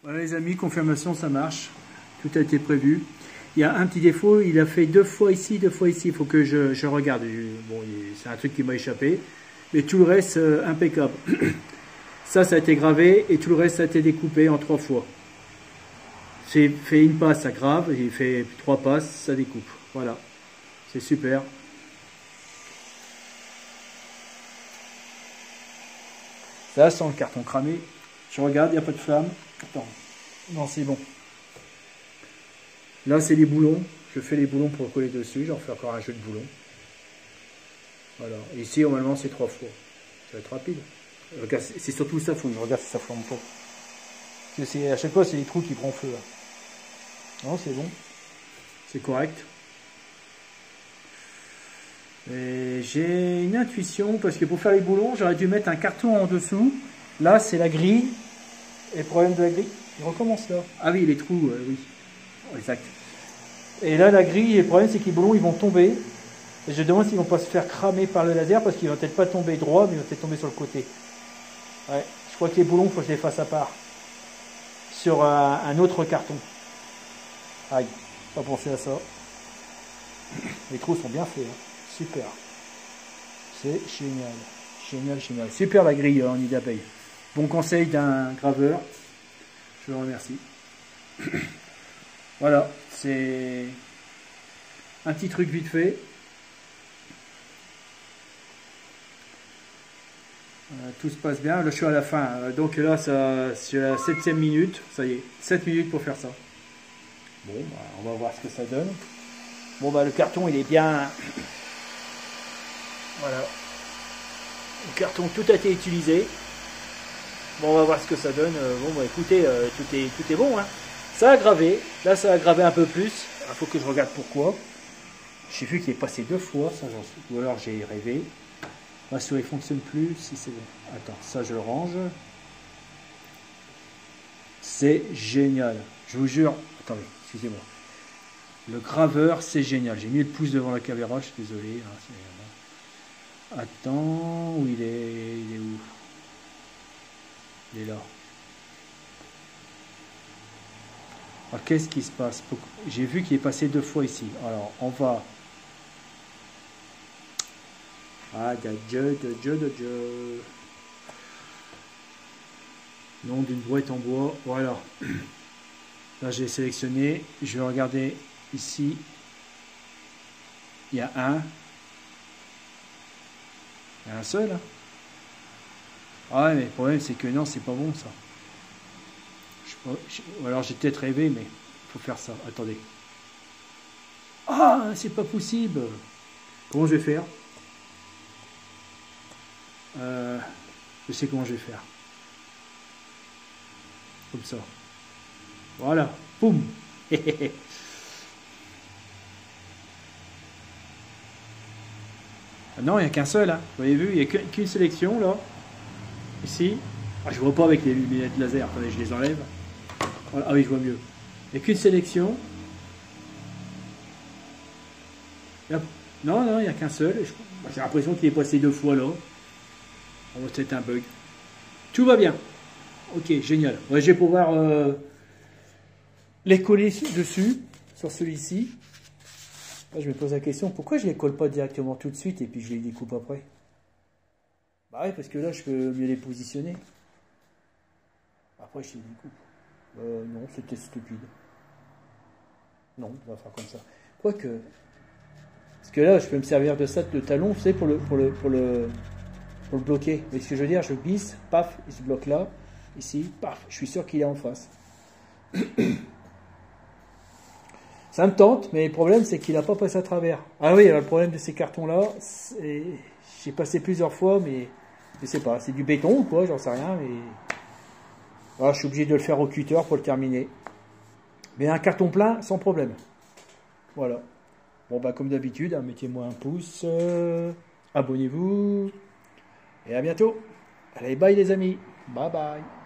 Voilà les amis, confirmation, ça marche. Tout a été prévu. Il y a un petit défaut, il a fait 2 fois ici, 2 fois ici. Il faut que je regarde. Bon, c'est un truc qui m'a échappé. Mais tout le reste, impeccable. Ça a été gravé et tout le reste, ça a été découpé en 3 fois. C'est fait une passe, ça grave. Il fait 3 passes, ça découpe. Voilà. C'est super. Ça sent le carton cramé. Je regarde, il n'y a pas de flamme. Attends. Non, c'est bon. Là, c'est les boulons. Je fais les boulons pour coller dessus. J'en fais encore un jeu de boulons. Voilà. Et ici, normalement, c'est 3 fois. Ça va être rapide. Regarde, c'est surtout ça, faut que je regarde si ça flambe pas. Parce que à chaque fois, c'est les trous qui prennent feu. Là. Non, c'est bon. C'est correct. Et j'ai une intuition, parce que pour faire les boulons, j'aurais dû mettre un carton en dessous. Là, c'est la grille. Et le problème de la grille, il recommence là. Ah oui, les trous, oui. Exact. Et là, la grille, le problème, c'est que les boulons, ils vont tomber. Et je me demande s'ils vont pas se faire cramer par le laser, parce qu'ils vont peut-être pas tomber droit, mais ils vont peut-être tomber sur le côté. Ouais, je crois que les boulons, il faut que je les fasse à part. Sur un autre carton. Aïe, pas penser à ça. Les trous sont bien faits. Hein. Super. C'est génial. Génial, génial. Super la grille en nid d'abeille. Bon conseil d'un graveur. Je vous remercie. Voilà, c'est un petit truc vite fait. Tout se passe bien. Là, je suis à la fin. Donc là, c'est la 7e minute. Ça y est, 7 minutes pour faire ça. Bon, bah, on va voir ce que ça donne. Bon, bah, le carton, il est bien... Voilà. Le carton, tout a été utilisé. Bon, on va voir ce que ça donne. Bon, bah, écoutez, tout est bon. Hein. Ça a gravé. Là, ça a gravé un peu plus. Il faut que je regarde pourquoi. J'ai vu qu'il est passé 2 fois. Ça, ou alors j'ai rêvé. Ma souris ne fonctionne plus. Si c'est bon. Attends, ça, je le range. C'est génial. Je vous jure. Attendez, excusez-moi. Le graveur, c'est génial. J'ai mis le pouce devant la caméra. Je suis désolé. Hein, attends, où il est? Il est où? Il est là. Alors, qu'est-ce qui se passe? J'ai vu qu'il est passé 2 fois ici. Alors, on va... Ah, Dieu. Nom d'une boîte en bois. Voilà. Là, j'ai sélectionné. Je vais regarder ici. Il y a un. Il y a un seul. Ah ouais, mais le problème, c'est que non, c'est pas bon, ça. Ou alors, j'ai peut-être rêvé, mais il faut faire ça. Attendez. Ah, c'est pas possible. Comment je vais faire? Je sais comment je vais faire. Comme ça. Voilà. Poum. Ah non, il n'y a qu'un seul. Hein. Vous avez vu, il n'y a qu'une sélection là. Ici. Ah, je vois pas avec les lunettes laser. Attendez, je les enlève. Voilà. Ah oui, je vois mieux. Il n'y a qu'une sélection. Non, il n'y a qu'un seul. J'ai l'impression qu'il est passé 2 fois là. Oh, c'est un bug. Tout va bien. Ok, génial. Ouais, je vais pouvoir les coller dessus, sur celui-ci. Je me pose la question, pourquoi je ne les colle pas directement tout de suite et puis je les découpe après? Bah oui, parce que là, je peux mieux les positionner. Après, je les découpe. Non, c'était stupide. Non, on va faire comme ça. Quoique... Parce que là, je peux me servir de ça, de talon, vous savez, pour le bloquer. Vous voyez ce que je veux dire? Je glisse, paf, il se bloque là. Ici, paf, je suis sûr qu'il est en face. Ça me tente, mais le problème, c'est qu'il n'a pas passé à travers. Ah oui, alors, le problème de ces cartons-là, j'ai passé plusieurs fois, mais je sais pas, c'est du béton ou quoi, j'en sais rien, mais... Voilà, je suis obligé de le faire au cutter pour le terminer. Mais un carton plein, sans problème. Voilà. Bon, bah, comme d'habitude, hein, mettez-moi un pouce, abonnez-vous, et à bientôt. Allez, bye les amis. Bye bye.